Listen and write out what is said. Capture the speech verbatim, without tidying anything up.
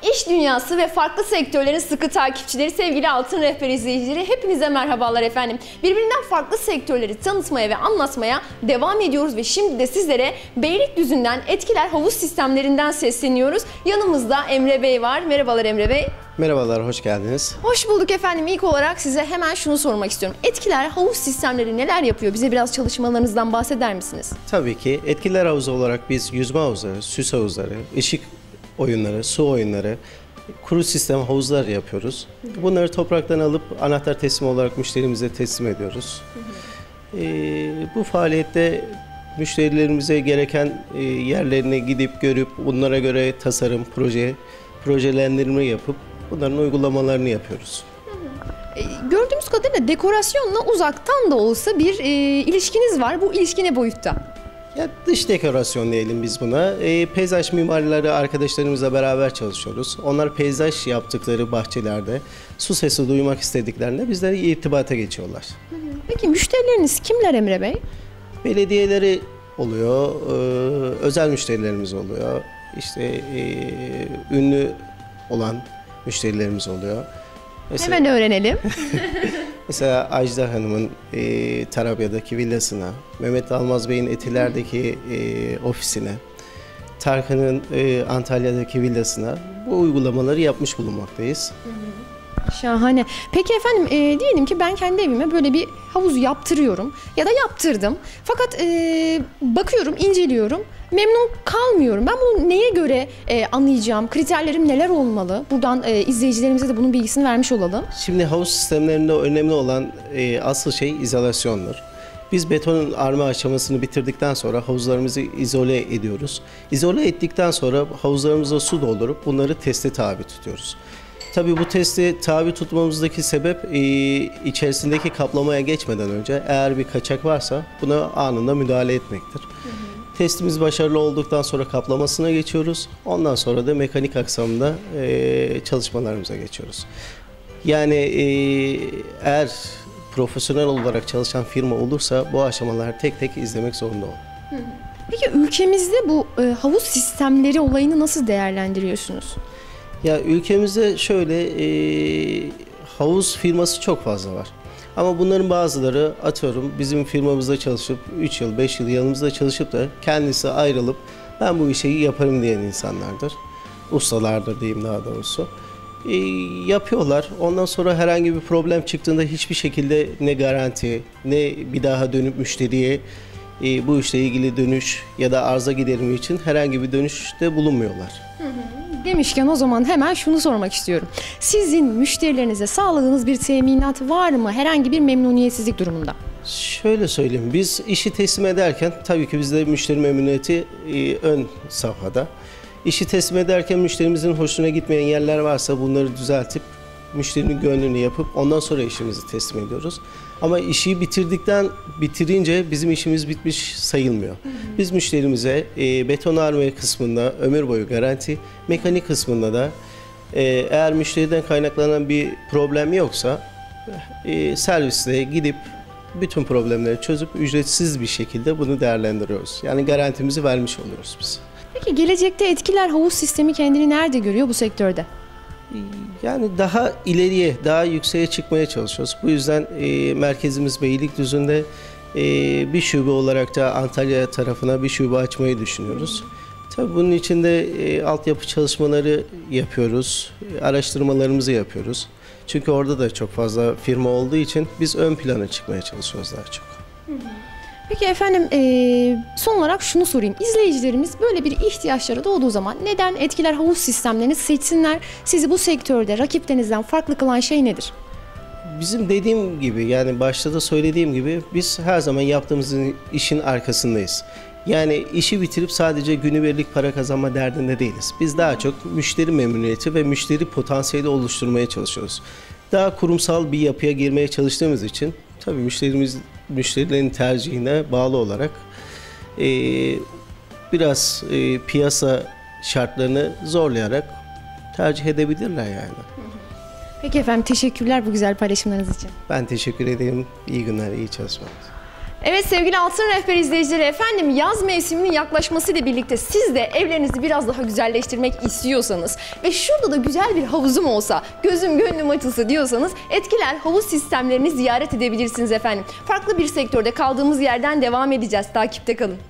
İş dünyası ve farklı sektörlerin sıkı takipçileri, sevgili Altın Rehber izleyicileri, hepinize merhabalar efendim. Birbirinden farklı sektörleri tanıtmaya ve anlatmaya devam ediyoruz ve şimdi de sizlere Beylikdüzü'nden Etkiler Havuz Sistemlerinden sesleniyoruz. Yanımızda Emre Bey var. Merhabalar Emre Bey. Merhabalar, hoş geldiniz. Hoş bulduk efendim. İlk olarak size hemen şunu sormak istiyorum. Etkiler Havuz Sistemleri neler yapıyor? Bize biraz çalışmalarınızdan bahseder misiniz? Tabii ki. Etkiler Havuzu olarak biz yüzme havuzları, süs havuzları, ışık oyunları, su oyunları, kuru sistem havuzlar yapıyoruz. Bunları topraktan alıp anahtar teslim olarak müşterimize teslim ediyoruz. Ee, bu faaliyette müşterilerimize gereken e, yerlerine gidip görüp bunlara göre tasarım, proje, projelendirme yapıp bunların uygulamalarını yapıyoruz. Gördüğümüz kadarıyla dekorasyonla uzaktan da olsa bir e, ilişkiniz var. Bu ilişki ne boyutta? Ya dış dekorasyon diyelim biz buna. E, peyzaj mimarları arkadaşlarımızla beraber çalışıyoruz. Onlar peyzaj yaptıkları bahçelerde su sesi duymak istediklerinde bizlere irtibata geçiyorlar. Peki müşterileriniz kimler Emre Bey? Belediyeleri oluyor, e, özel müşterilerimiz oluyor. İşte e, ünlü olan müşterilerimiz oluyor. Mesela, hemen öğrenelim. Mesela Ajda Hanım'ın e, Tarabya'daki villasına, Mehmet Almaz Bey'in Etiler'deki e, ofisine, Tarkan'ın e, Antalya'daki villasına bu uygulamaları yapmış bulunmaktayız. Şahane. Peki efendim e, diyelim ki ben kendi evime böyle bir havuz yaptırıyorum ya da yaptırdım. Fakat e, bakıyorum, inceliyorum. Memnun kalmıyorum. Ben bunu neye göre e, anlayacağım? Kriterlerim neler olmalı? Buradan e, izleyicilerimize de bunun bilgisini vermiş olalım. Şimdi havuz sistemlerinde önemli olan e, asıl şey izolasyondur. Biz betonun arma aşamasını bitirdikten sonra havuzlarımızı izole ediyoruz. İzole ettikten sonra havuzlarımıza su doldurup bunları teste tabi tutuyoruz. Tabii bu testi tabi tutmamızdaki sebep e, içerisindeki kaplamaya geçmeden önce eğer bir kaçak varsa buna anında müdahale etmektir. Hı hı. Testimiz başarılı olduktan sonra kaplamasına geçiyoruz. Ondan sonra da mekanik aksamında e, çalışmalarımıza geçiyoruz. Yani e, eğer profesyonel olarak çalışan firma olursa bu aşamaları tek tek izlemek zorunda olur. Hı hı. Peki ülkemizde bu e, havuz sistemleri olayını nasıl değerlendiriyorsunuz? Ya ülkemizde şöyle e, havuz firması çok fazla var. Ama bunların bazıları atıyorum bizim firmamızda çalışıp üç yıl beş yıl yanımızda çalışıp da kendisi ayrılıp ben bu işi yaparım diyen insanlardır. Ustalardır diyeyim daha doğrusu. E, yapıyorlar. Ondan sonra herhangi bir problem çıktığında hiçbir şekilde ne garanti ne bir daha dönüp müşteriye e, bu işle ilgili dönüş ya da arıza giderimi için herhangi bir dönüşte bulunmuyorlar. Hı hı. Demişken o zaman hemen şunu sormak istiyorum. Sizin müşterilerinize sağladığınız bir teminat var mı herhangi bir memnuniyetsizlik durumunda? Şöyle söyleyeyim, biz işi teslim ederken tabii ki bizde müşteri memnuniyeti e, ön safhada. İşi teslim ederken müşterimizin hoşuna gitmeyen yerler varsa bunları düzeltip müşterinin gönlünü yapıp ondan sonra işimizi teslim ediyoruz. Ama işi bitirdikten bitirince bizim işimiz bitmiş sayılmıyor. Hı hı. Biz müşterimize e, betonarme kısmında ömür boyu garanti, mekanik kısmında da e, eğer müşteriden kaynaklanan bir problem yoksa e, serviste gidip bütün problemleri çözüp ücretsiz bir şekilde bunu değerlendiriyoruz. Yani garantimizi vermiş oluyoruz biz. Peki gelecekte Etkiler Havuz Sistemi kendini nerede görüyor bu sektörde? Yani daha ileriye, daha yükseğe çıkmaya çalışıyoruz. Bu yüzden e, merkezimiz Beylikdüzü'nde e, bir şube olarak da Antalya tarafına bir şube açmayı düşünüyoruz. Tabii bunun için de e, altyapı çalışmaları yapıyoruz, araştırmalarımızı yapıyoruz. Çünkü orada da çok fazla firma olduğu için biz ön plana çıkmaya çalışıyoruz daha çok. Hı hı. Peki efendim e, son olarak şunu sorayım. İzleyicilerimiz böyle bir ihtiyaçları doğduğu zaman neden Etkiler Havuz Sistemlerini seçsinler? Sizi bu sektörde rakiplerinizden farklı kılan şey nedir? Bizim dediğim gibi yani başta da söylediğim gibi biz her zaman yaptığımız işin arkasındayız. Yani işi bitirip sadece günübirlik para kazanma derdinde değiliz. Biz daha çok müşteri memnuniyeti ve müşteri potansiyeli oluşturmaya çalışıyoruz. Daha kurumsal bir yapıya girmeye çalıştığımız için tabii müşterimiz müşterilerin tercihine bağlı olarak e, biraz e, piyasa şartlarını zorlayarak tercih edebilirler yani. Peki efendim teşekkürler bu güzel paylaşımlarınız için. Ben teşekkür ederim. İyi günler, iyi çalışmalar. Evet sevgili Altın Rehber izleyicileri, efendim yaz mevsiminin yaklaşmasıyla birlikte siz de evlerinizi biraz daha güzelleştirmek istiyorsanız ve şurada da güzel bir havuzum olsa, gözüm gönlüm açılsa diyorsanız Etkiler havuz sistemlerini ziyaret edebilirsiniz efendim. Farklı bir sektörde kaldığımız yerden devam edeceğiz. Takipte kalın.